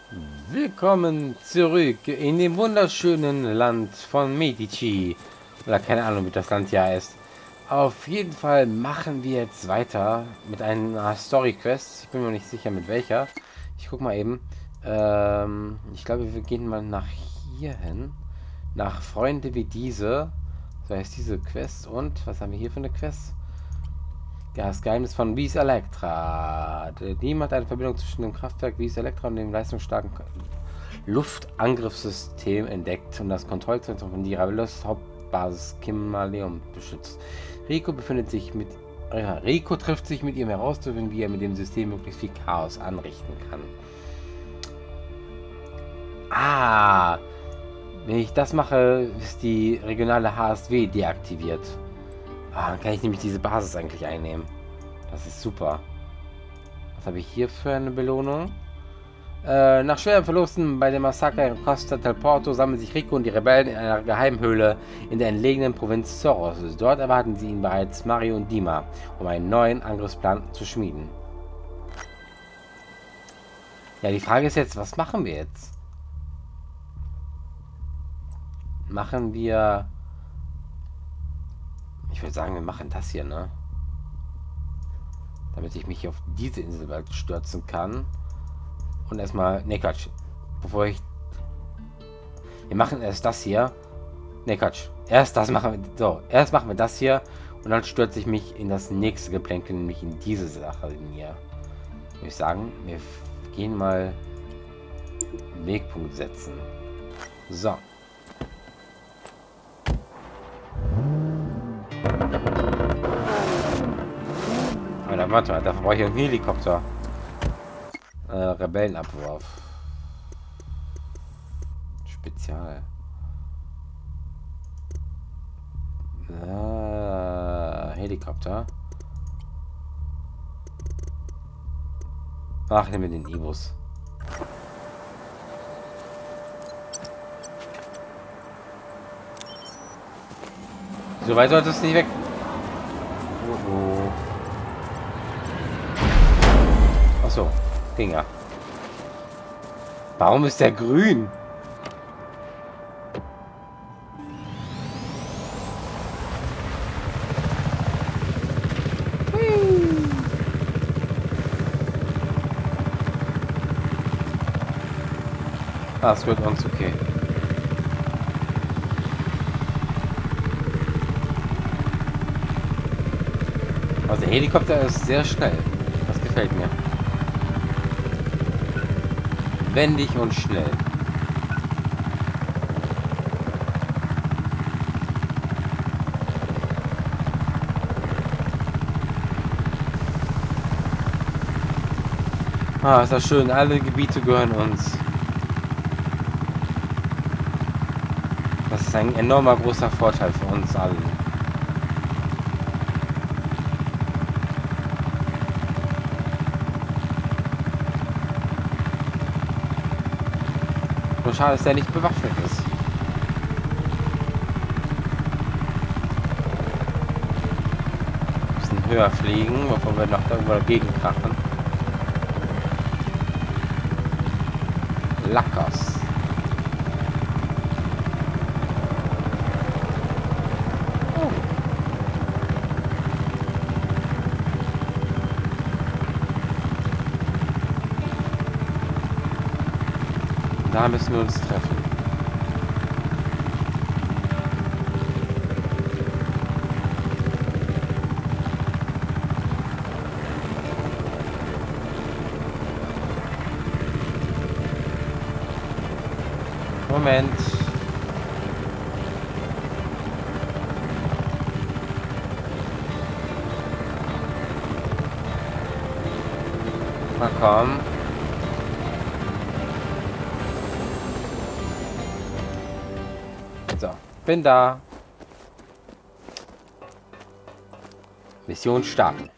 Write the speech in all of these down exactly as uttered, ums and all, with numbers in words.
Willkommen zurück in dem wunderschönen Land von Medici. Oder keine Ahnung, wie das Land ja heißt. Auf jeden Fall machen wir jetzt weiter mit einer Story-Quest. Ich bin mir nicht sicher, mit welcher. Ich guck mal eben. Ähm, ich glaube, wir gehen mal nach hier hin. Nach Freunde wie diese. So heißt diese Quest. Und was haben wir hier für eine Quest? Das Geheimnis von Vis Electra. Die hat eine Verbindung zwischen dem Kraftwerk Vis Electra und dem leistungsstarken Luftangriffssystem entdeckt und das Kontrollzentrum von Diravelos Hauptbasis Kimaleum beschützt. Rico befindet sich mit äh, Rico trifft sich mit ihm herauszufinden, wie er mit dem System möglichst viel Chaos anrichten kann. Ah, wenn ich das mache, ist die regionale H S W deaktiviert. Ah, dann kann ich nämlich diese Basis eigentlich einnehmen. Das ist super. Was habe ich hier für eine Belohnung? Äh, nach schweren Verlusten bei dem Massaker in Costa del Porto sammeln sich Rico und die Rebellen in einer Geheimhöhle in der entlegenen Provinz Zoros. Dort erwarten sie ihn bereits Mario und Dima, um einen neuen Angriffsplan zu schmieden. Ja, die Frage ist jetzt, was machen wir jetzt? Machen wir... Ich würde sagen, wir machen das hier, ne? Damit ich mich auf diese Insel bald stürzen kann. Und erstmal... Ne, Quatsch. Bevor ich... Wir machen erst das hier. Ne, Quatsch. Erst das machen wir... So, erst machen wir das hier. Und dann stürze ich mich in das nächste Geplänkel, nämlich in diese Sache hier. Würde ich sagen, wir gehen mal... einen Wegpunkt setzen. So. Alter, warte mal, dafür brauche ich einen Helikopter. Äh, Rebellenabwurf. Spezial. Äh, Helikopter. Ach, nehmen wir den Ibus. So weit sollte es nicht weg. Oh, oh. Ach so, ging ja. Warum ist der grün? Ah, es wird uns okay. Also der Helikopter ist sehr schnell. Das gefällt mir. Wendig und schnell. Ah, ist das schön. Alle Gebiete gehören uns. Das ist ein enormer großer Vorteil für uns alle. Nur schade, dass er nicht bewaffnet ist. Wir müssen höher fliegen, bevor wir noch irgendwo dagegen krachen. Lackers. Oh. Da müssen wir uns treffen. Moment. Na komm. So, bin da. Mission starten.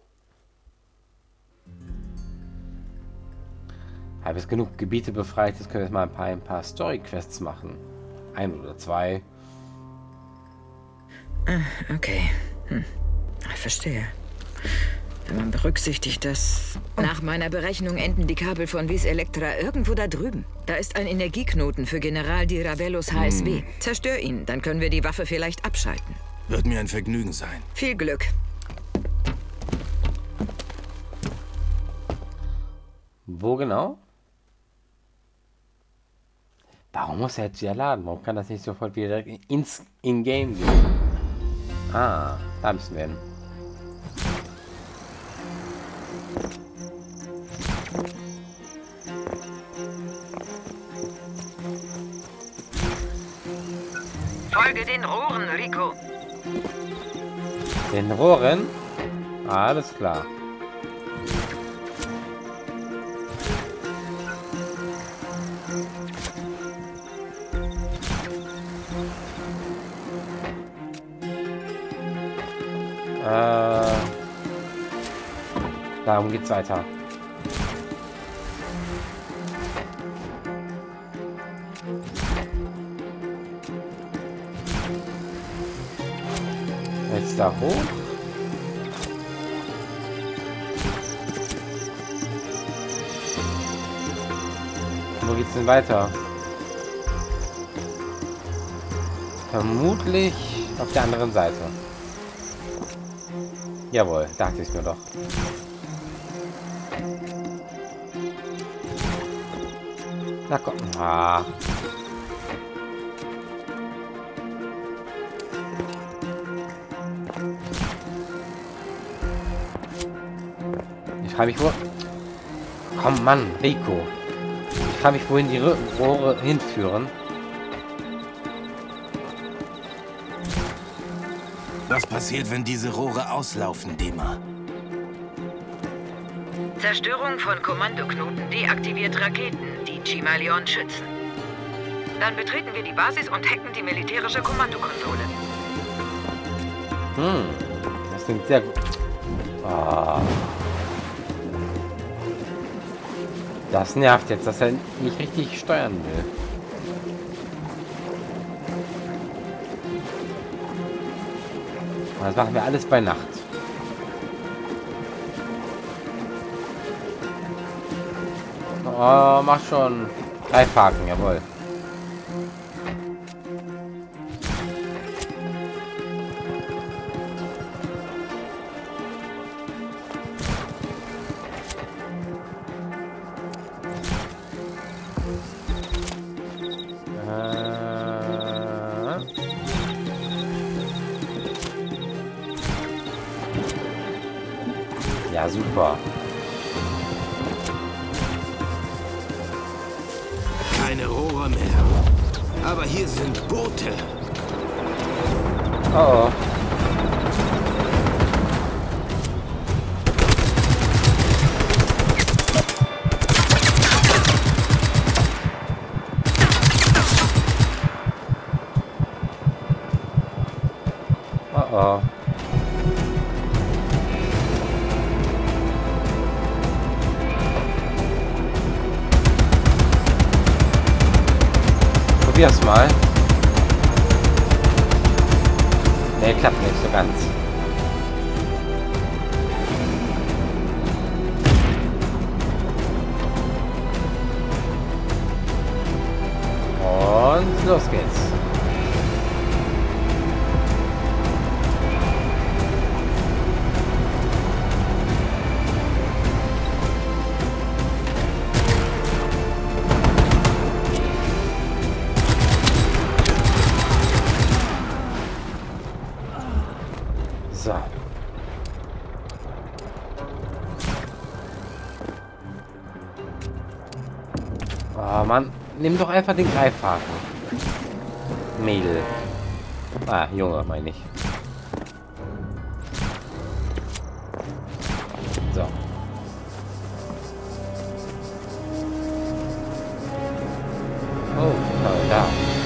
Habe jetzt genug Gebiete befreit, jetzt können wir jetzt mal ein paar, ein paar Story-Quests machen. Ein oder zwei. Ah, okay. Hm. Ich verstehe. Man berücksichtigt das. Nach meiner Berechnung enden die Kabel von Vis Electra irgendwo da drüben. Da ist ein Energieknoten für General Di Ravellos H S W. Hm. Zerstör ihn, dann können wir die Waffe vielleicht abschalten. Wird mir ein Vergnügen sein. Viel Glück. Wo genau? Warum muss er jetzt wieder laden? Warum kann das nicht sofort wieder ins In-Game gehen? Ah, da müssen wir hin. Folge den Rohren, Rico. Den Rohren? Alles klar. Äh, darum geht's weiter. Jetzt da hoch. Wo geht's denn weiter? Vermutlich auf der anderen Seite. Jawohl, dachte ich mir doch. Na komm. Ah. Ich frage mich, wo... Komm, Mann, Rico. Ich frage mich, wohin die Rohre hinführen. Was passiert, wenn diese Rohre auslaufen, Dima? Zerstörung von Kommandoknoten deaktiviert Raketen, die Chimaleon schützen. Dann betreten wir die Basis und hacken die militärische Kommandokonsole. Hm, das klingt sehr gut. Oh. Das nervt jetzt, dass er nicht richtig steuern will. Das machen wir alles bei Nacht. Oh, mach schon. Greifhaken, jawohl. Ja, super. Keine Rohre mehr. Aber hier sind Boote. Oh, oh. Oh, oh. Probier's mal. Nee, klappt nicht so ganz. Und los geht's. So. Oh Mann, nimm doch einfach den Greifhaken. Mädel. Ah, Junge, meine ich. So. Oh, da.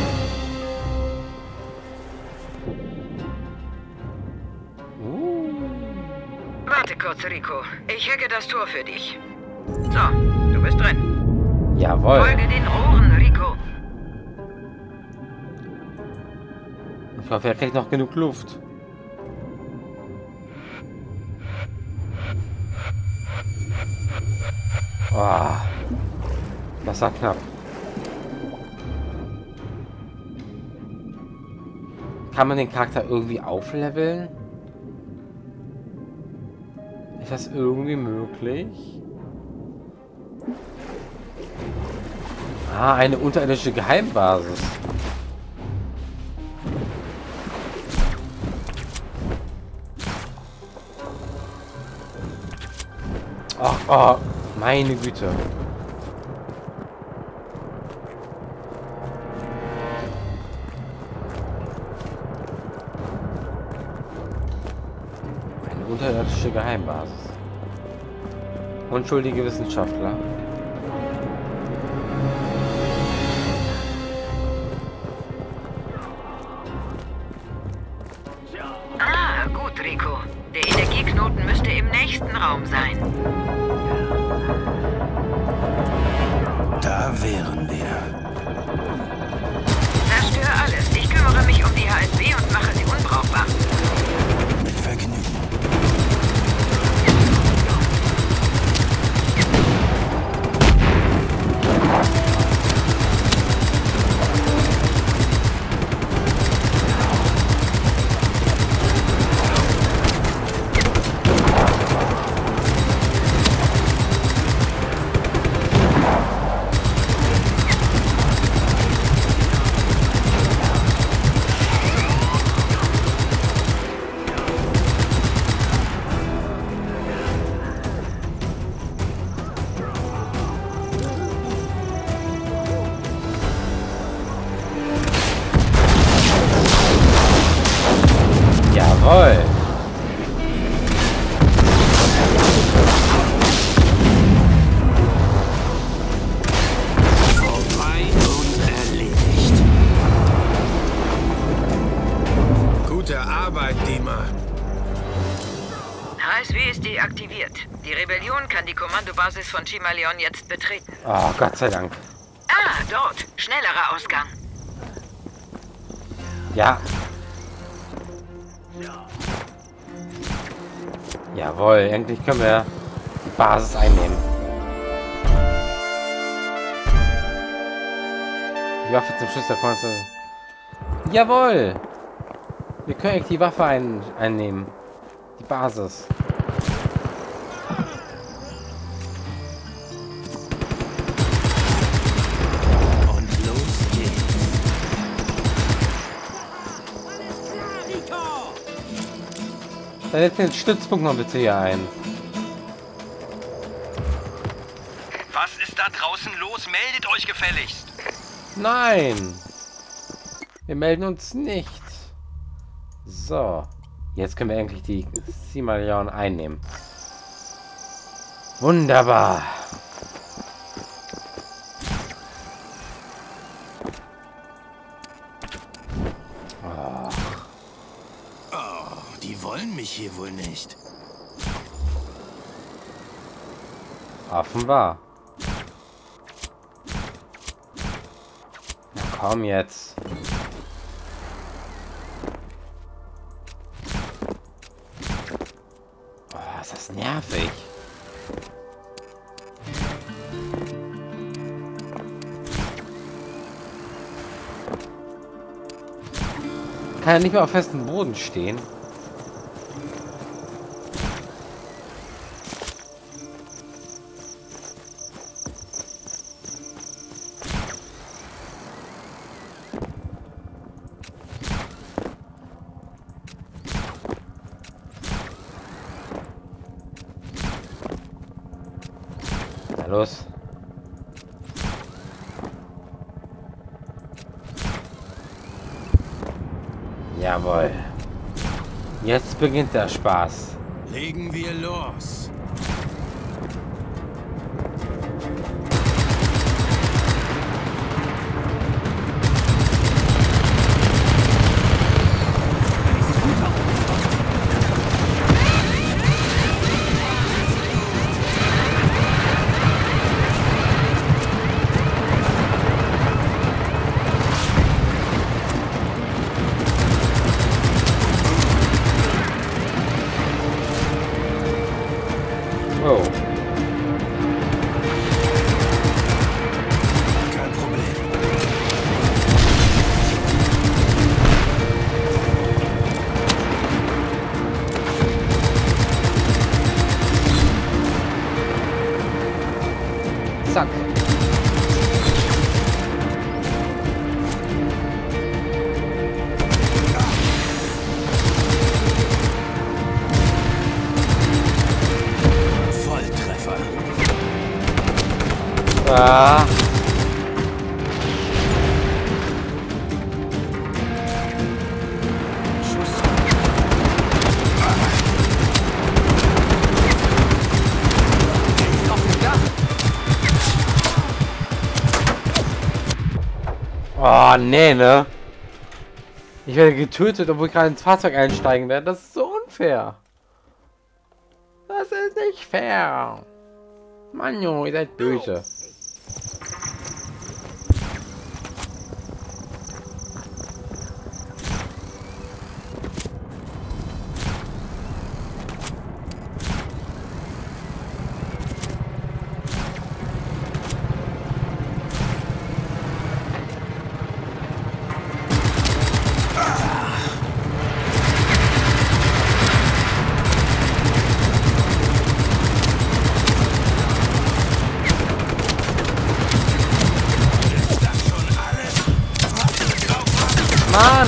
Warte kurz, Rico. Ich hacke das Tor für dich. So, du bist drin. Jawohl. Folge den Rohren, Rico. Ich hoffe, er kriegt noch genug Luft. Oh, das war knapp. Kann man den Charakter irgendwie aufleveln? Ist das irgendwie möglich? Ah, eine unterirdische Geheimbasis. Ach, oh, meine Güte. Eine unterirdische Geheimbasis. Unschuldige Wissenschaftler. Ah, gut, Rico. Der Energieknoten müsste im nächsten Raum sein. Da wären wir. Zerstör alles. Ich kümmere mich um die H S W und mache sie unbrauchbar. Mit Vergnügen. Jawohl. Vorbei und erledigt. Gute Arbeit, Dima. H S W ist deaktiviert. Die Rebellion kann die Kommandobasis von Chimaleon jetzt betreten. Oh, Gott sei Dank. Ah, dort. Schnellerer Ausgang. Ja. Jawohl, endlich können wir die Basis einnehmen. Die Waffe zum Schluss der Konze. Jawohl! Wir können echt die Waffe ein einnehmen. Die Basis. Und los geht's. Dann setzt den Stützpunkt noch bitte hier ein. Was ist da draußen los? Meldet euch gefälligst. Nein! Wir melden uns nicht. So. Jetzt können wir endlich die Chimaleon einnehmen. Wunderbar. Oh. Oh, die wollen mich hier wohl nicht. Offenbar. Na komm jetzt. Oh, ist das nervig. Kann er nicht mehr auf festem Boden stehen? Na los. Jawohl. Jetzt beginnt der Spaß. Legen wir los. Ah. Oh, nee, ne? Ich werde getötet, obwohl ich gerade ins Fahrzeug einsteigen werde. Das ist so unfair. Das ist nicht fair. Mann, Junge, ihr seid böse. Mann!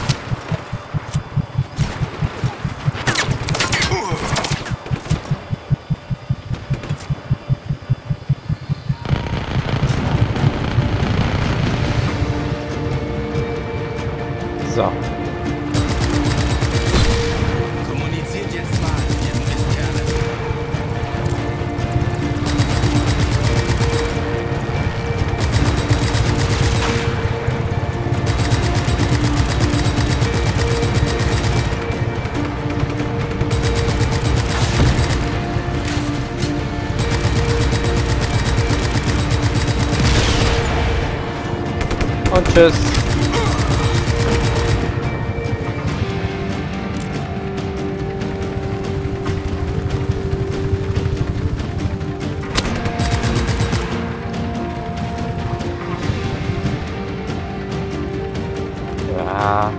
So. Kommuniziert jetzt mal, ihr Mistkerle. Und tschüss. Ja.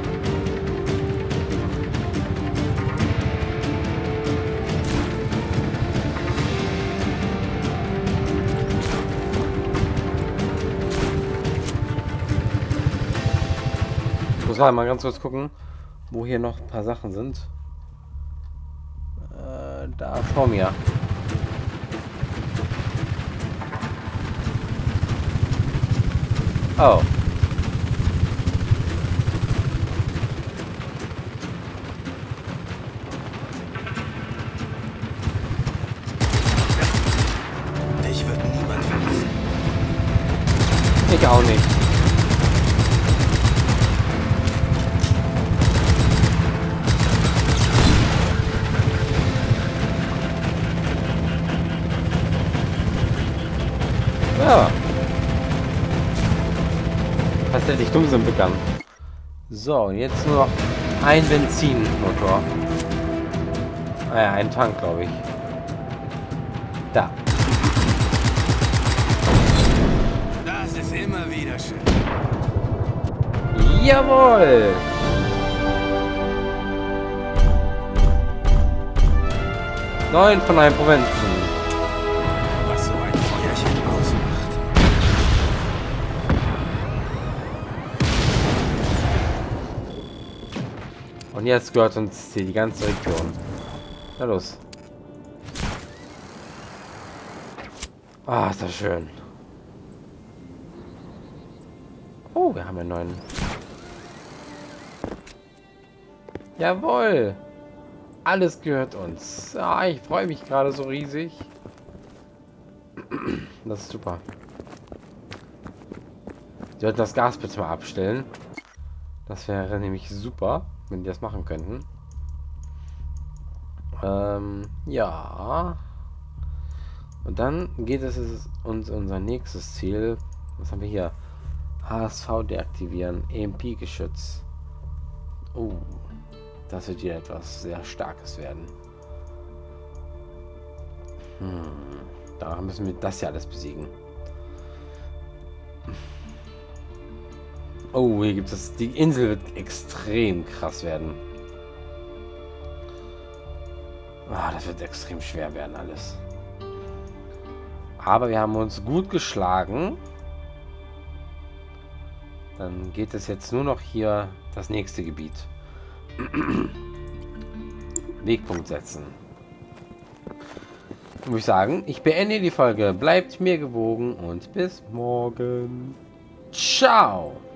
Ich muss halt mal ganz kurz gucken, wo hier noch ein paar Sachen sind. Äh, da vor mir. Oh. Dich wird niemand verlassen. Ich auch nicht. Ja. Was hätte ich dumm sind begann. So, und jetzt nur noch ein Benzinmotor. Ah ja, ein Tank, glaube ich. Da. Das ist immer wieder schön. Jawohl! Neun von neun Provinzen. Was so ein Feuerchen ausmacht. Und jetzt gehört uns hier die ganze Region. Na los. Ah, ist das schön. Oh, wir haben einen neuen. Jawohl. Alles gehört uns. Ah, ich freue mich gerade so riesig. Das ist super. Sie sollten das Gas bitte mal abstellen. Das wäre nämlich super, wenn die das machen könnten. Ähm, ja. Und dann geht es uns unser nächstes Ziel. Was haben wir hier? H S V deaktivieren. E M P-Geschütz. Oh. Das wird hier etwas sehr Starkes werden. Hm. Da müssen wir das ja alles besiegen. Oh, hier gibt es... Die Insel wird extrem krass werden. Ah, das wird extrem schwer werden alles. Aber wir haben uns gut geschlagen. Dann geht es jetzt nur noch hier das nächste Gebiet. Wegpunkt setzen. Muss ich sagen, ich beende die Folge. Bleibt mir gewogen und bis morgen. Ciao.